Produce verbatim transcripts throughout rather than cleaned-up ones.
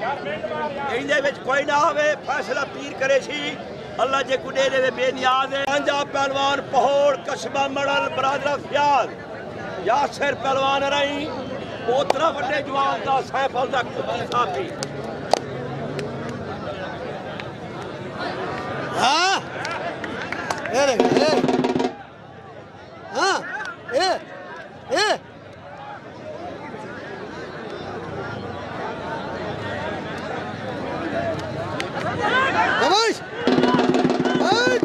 इंदे विच कोई ना होवे फैसला पीर करे सी अल्लाह जे कुडे दे बेनियाज है। पंजाब पहलवान पहोड़ कस्बा मड़ल बरादरा फ्याल यासिर पहलवान रही पोतरा वड्डे जवान दा सैफल दा कुत्ती साथी। हाँ ये ये हाँ ये ये Vamos! Vai!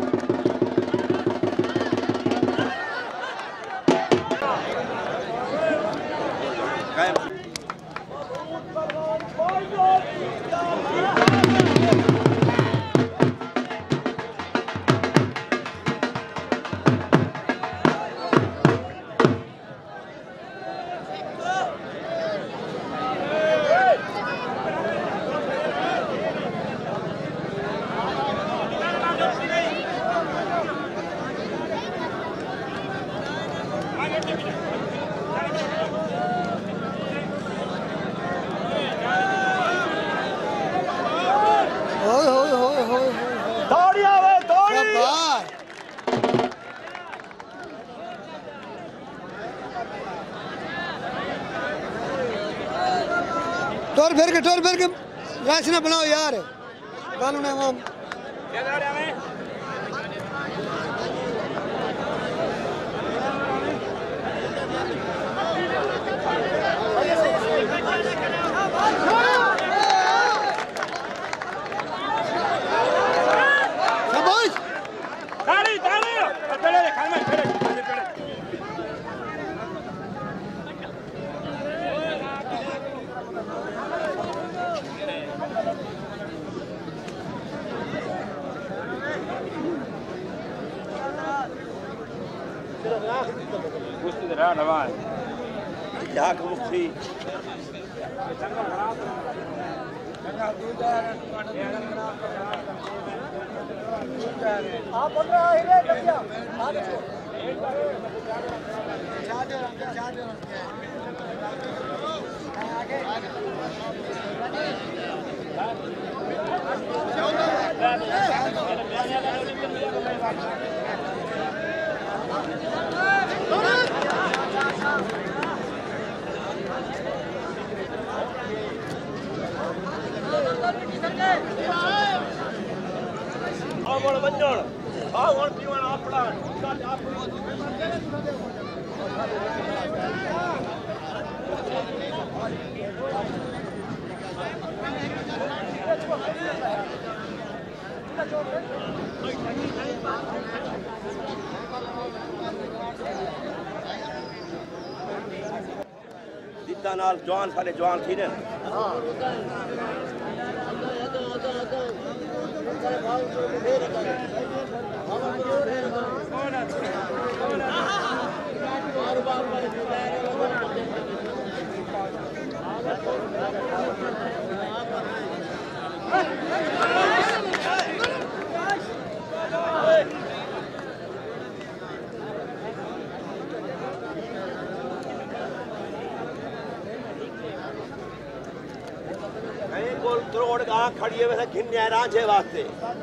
टोर फिर के टोर फिर के राशि ना बनाओ यार गानों ने हम Jaak Mukti. आप बोल रहे हैं भैया Awal banjol, awal piwan aplan, जितना नाल जवान सारे जवान थी ने त्रोड़ गां खड़ी है वैसे घिन्ने रांझे वास्ते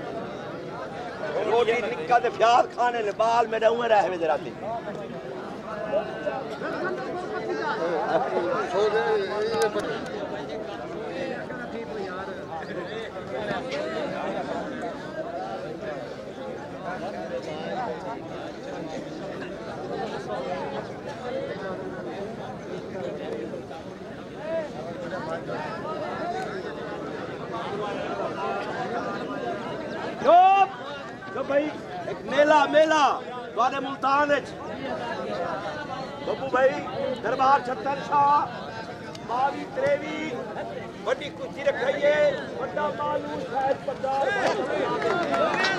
रोटी निक्का ते फ्याद खाने ने बाल मेरे उए रह वे राती जो भाई एक मेला मेला द्वारे मुल्तान बब्बू भाई दरबार छत्तर शाह बावी त्रेवी बड़ी कुर्सी रखाइए बड़ा मालूम शायद पता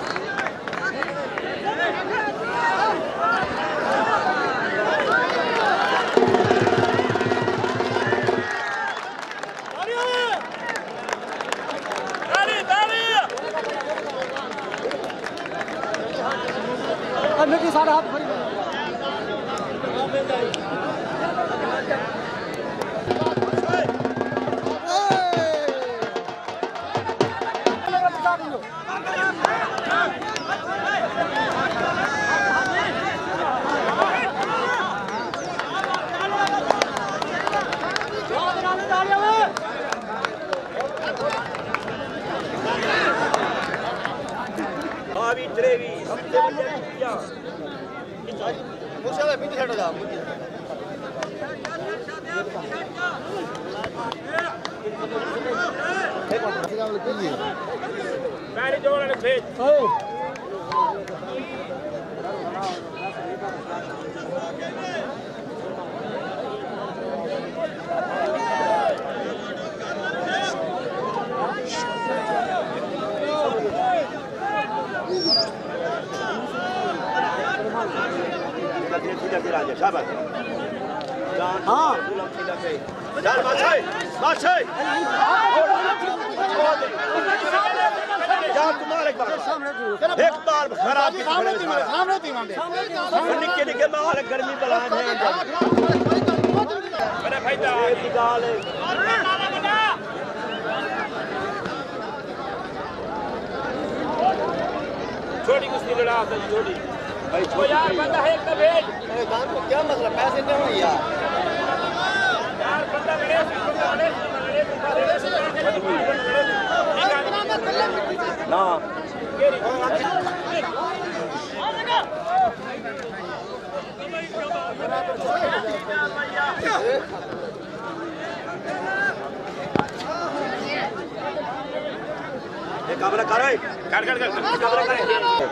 मिट्टी सारा हाथ भरी ग्रेवी हफ्ते बजे टिक्कियां मुझे पीछे हट जा मैंने जोड़ ने भेज शाबाश हाँ चल बादशाह बादशाह जा तुम्हारे एक बार एक बार खराब की सामने सामने निके निके माल गर्मी बलान है मेरे भाई दा की गाल है छोटी कुश्ती लड़ा था छोटी भाई तो यार बंदा है एक तो भेज अरे दान को क्या मतलब पैसे नहीं होंगे यार यार बंदा लड़े बंदा लड़े ना ये काबरा कर भाई काट काट काट काबरा कर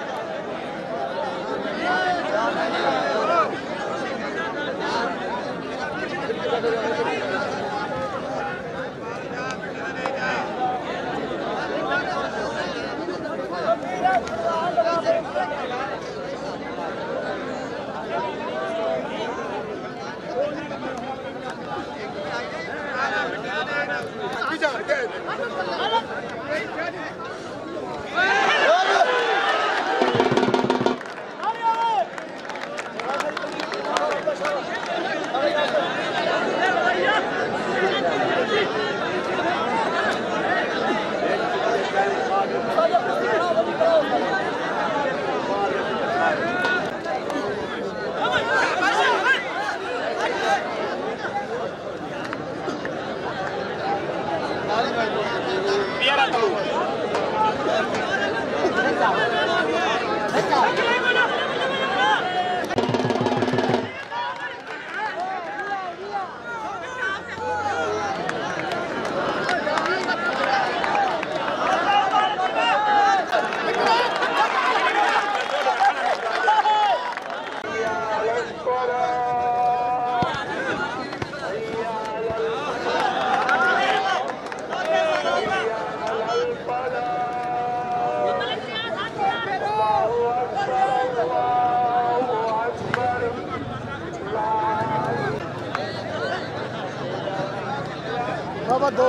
बाबा दो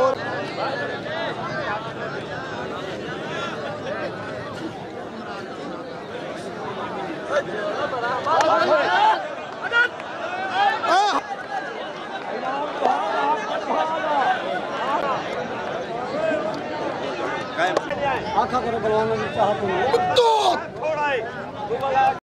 आखा करो बलवान में चाहते हैं।